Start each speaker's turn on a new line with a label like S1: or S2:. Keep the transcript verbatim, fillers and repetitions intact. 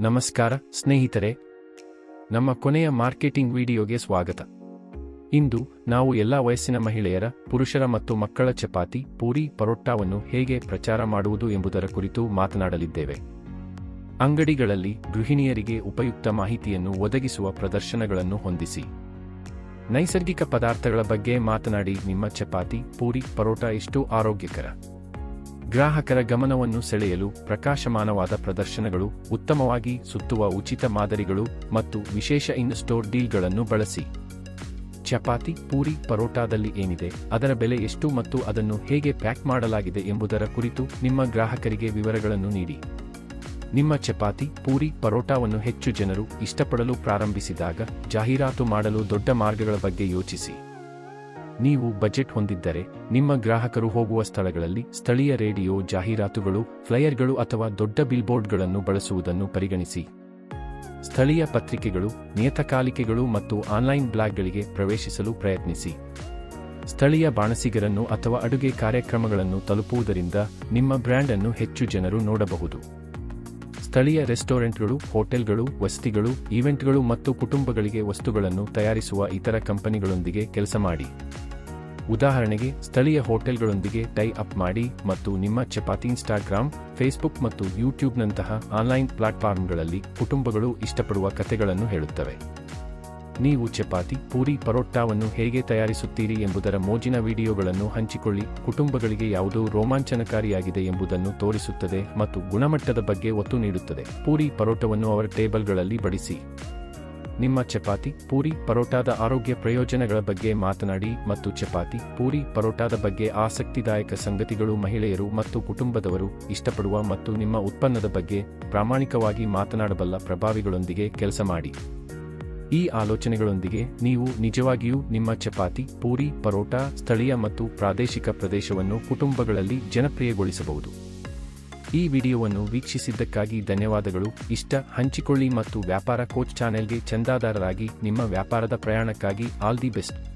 S1: ನಮಸ್ಕಾರ ಸ್ನೇಹಿತರೆ, ನಮ್ಮ ಕೊನೆಯ ಮಾರ್ಕೆಟಿಂಗ್ ವಿಡಿಯೋಗೆ ಸ್ವಾಗತ. ಇಂದು ನಾವು ಎಲ್ಲ ವಯಸ್ಸಿನ ಮಹಿಳೆಯರ, ಪುರುಷರ ಮತ್ತು ಮಕ್ಕಳ ಚಪಾತಿ, ಪೂರಿ, ಪರೋಟಾವನ್ನು ಹೇಗೆ ಪ್ರಚಾರ ಮಾಡುವುದು ಎಂಬುದರ ಕುರಿತು ಮಾತನಾಡಲಿದ್ದೇವೆ. ಅಂಗಡಿಗಳಲ್ಲಿ ಗೃಹಿಣಿಯರಿಗೆ ಉಪಯುಕ್ತ ಮಾಹಿತಿಯನ್ನು ಒದಗಿಸುವ ಪ್ರದರ್ಶನಗಳನ್ನು ಹೊಂದಿಸಿ. ನೈಸರ್ಗಿಕ ಪದಾರ್ಥಗಳ ಬಗ್ಗೆ ಮಾತನಾಡಿ. ನಿಮ್ಮ ಚಪಾತಿ, ಪೂರಿ, ಪರೋಟ ಎಷ್ಟು ಆರೋಗ್ಯಕರ. ಗ್ರಾಹಕರ ಗಮನವನ್ನು ಸೆಳೆಯಲು ಪ್ರಕಾಶಮಾನವಾದ ಪ್ರದರ್ಶನಗಳು, ಉತ್ತಮವಾಗಿ ಸುತ್ತುವ ಉಚಿತ ಮಾದರಿಗಳು ಮತ್ತು ವಿಶೇಷ ಇನ್ ಸ್ಟೋರ್ ಡೀಲ್ಗಳನ್ನು ಬಳಸಿ. ಚಪಾತಿ, ಪೂರಿ, ಪರೋಟಾದಲ್ಲಿ ಏನಿದೆ, ಅದರ ಬೆಲೆ ಎಷ್ಟು ಮತ್ತು ಅದನ್ನು ಹೇಗೆ ಪ್ಯಾಕ್ ಮಾಡಲಾಗಿದೆ ಎಂಬುದರ ಕುರಿತು ನಿಮ್ಮ ಗ್ರಾಹಕರಿಗೆ ವಿವರಗಳನ್ನು ನೀಡಿ. ನಿಮ್ಮ ಚಪಾತಿ, ಪೂರಿ, ಪರೋಟಾವನ್ನು ಹೆಚ್ಚು ಜನರು ಇಷ್ಟಪಡಲು ಪ್ರಾರಂಭಿಸಿದಾಗ ಜಾಹೀರಾತು ಮಾಡಲು ದೊಡ್ಡ ಮಾರ್ಗಗಳ ಬಗ್ಗೆ ಯೋಚಿಸಿ. ನೀವು ಬಜೆಟ್ ಹೊಂದಿದ್ದರೆ, ನಿಮ್ಮ ಗ್ರಾಹಕರು ಹೋಗುವ ಸ್ಥಳಗಳಲ್ಲಿ ಸ್ಥಳೀಯ ರೇಡಿಯೋ ಜಾಹೀರಾತುಗಳು, ಫ್ಲೈಯರ್ಗಳು ಅಥವಾ ದೊಡ್ಡ ಬಿಲ್ಬೋರ್ಡ್ಗಳನ್ನು ಬಳಸುವುದನ್ನು ಪರಿಗಣಿಸಿ. ಸ್ಥಳೀಯ ಪತ್ರಿಕೆಗಳು, ನಿಯತಕಾಲಿಕೆಗಳು ಮತ್ತು ಆನ್ಲೈನ್ ಬ್ಲಾಗ್ಗಳಿಗೆ ಪ್ರವೇಶಿಸಲು ಪ್ರಯತ್ನಿಸಿ. ಸ್ಥಳೀಯ ಬಾಣಸಿಗರನ್ನು ಅಥವಾ ಅಡುಗೆ ಕಾರ್ಯಕ್ರಮಗಳನ್ನು ತಲುಪುವುದರಿಂದ ನಿಮ್ಮ ಬ್ರ್ಯಾಂಡ್ ಅನ್ನು ಹೆಚ್ಚು ಜನರು ನೋಡಬಹುದು. ಸ್ಥಳೀಯ ರೆಸ್ಟೋರೆಂಟ್ಗಳು, ಹೋಟೆಲ್ಗಳು, ವಸತಿಗಳು, ಈವೆಂಟ್ಗಳು ಮತ್ತು ಕುಟುಂಬಗಳಿಗೆ ವಸ್ತುಗಳನ್ನು ತಯಾರಿಸುವ ಇತರ ಕಂಪನಿಗಳೊಂದಿಗೆ ಕೆಲಸ ಮಾಡಿ. ಉದಾಹರಣೆಗೆ, ಸ್ಥಳೀಯ ಹೋಟೆಲ್ಗಳೊಂದಿಗೆ ಟೈ ಅಪ್ ಮಾಡಿ ಮತ್ತು ನಿಮ್ಮ ಚಪಾತಿ ಇನ್ಸ್ಟಾಗ್ರಾಮ್, ಫೇಸ್ಬುಕ್ ಮತ್ತು ಯೂಟ್ಯೂಬ್ನಂತಹ ಆನ್ಲೈನ್ ಪ್ಲಾಟ್ಫಾರ್ಮ್ಗಳಲ್ಲಿ ಕುಟುಂಬಗಳು ಇಷ್ಟಪಡುವ ಕಥೆಗಳನ್ನು ಹೇಳುತ್ತವೆ. ನೀವು ಚಪಾತಿ, ಪೂರಿ, ಪರೋಟಾವನ್ನು ಹೇಗೆ ತಯಾರಿಸುತ್ತೀರಿ ಎಂಬುದರ ಮೋಜಿನ ವಿಡಿಯೋಗಳನ್ನು ಹಂಚಿಕೊಳ್ಳಿ. ಕುಟುಂಬಗಳಿಗೆ ಯಾವುದು ರೋಮಾಂಚನಕಾರಿಯಾಗಿದೆ ಎಂಬುದನ್ನು ತೋರಿಸುತ್ತದೆ ಮತ್ತು ಗುಣಮಟ್ಟದ ಬಗ್ಗೆ ಒತ್ತು ನೀಡುತ್ತದೆ. ಪೂರಿ, ಪರೋಟವನ್ನು ಅವರ ಟೇಬಲ್ಗಳಲ್ಲಿ ಬಡಿಸಿ. ನಿಮ್ಮ ಚಪಾತಿ, ಪೂರಿ, ಪರೋಟಾದ ಆರೋಗ್ಯ ಪ್ರಯೋಜನಗಳ ಬಗ್ಗೆ ಮಾತನಾಡಿ ಮತ್ತು ಚಪಾತಿ, ಪೂರಿ, ಪರೋಟಾದ ಬಗ್ಗೆ ಆಸಕ್ತಿದಾಯಕ ಸಂಗತಿಗಳು ಮಹಿಳೆಯರು ಮತ್ತು ಕುಟುಂಬದವರು ಇಷ್ಟಪಡುವ ಮತ್ತು ನಿಮ್ಮ ಉತ್ಪನ್ನದ ಬಗ್ಗೆ ಪ್ರಾಮಾಣಿಕವಾಗಿ ಮಾತನಾಡಬಲ್ಲ ಪ್ರಭಾವಿಗಳೊಂದಿಗೆ ಕೆಲಸ ಮಾಡಿ. ಈ ಆಲೋಚನೆಗಳೊಂದಿಗೆ ನೀವು ನಿಜವಾಗಿಯೂ ನಿಮ್ಮ ಚಪಾತಿ, ಪೂರಿ, ಪರೋಟಾ ಸ್ಥಳೀಯ ಮತ್ತು ಪ್ರಾದೇಶಿಕ ಪ್ರದೇಶವನ್ನು ಕುಟುಂಬಗಳಲ್ಲಿ ಜನಪ್ರಿಯಗೊಳಿಸಬಹುದು. ಈ ವಿಡಿಯೋವನ್ನು ವೀಕ್ಷಿಸಿದ್ದಕ್ಕಾಗಿ ಧನ್ಯವಾದಗಳು. ಇಷ್ಟ ಹಂಚಿಕೊಳ್ಳಿ ಮತ್ತು ವ್ಯಾಪಾರ ಕೋಚ್ ಚಾನೆಲ್ಗೆ ಚಂದಾದಾರರಾಗಿ ನಿಮ್ಮ ವ್ಯಾಪಾರದ ಪ್ರಯಾಣಕ್ಕಾಗಿ ಆಲ್ ದಿ ಬೆಸ್ಟ್.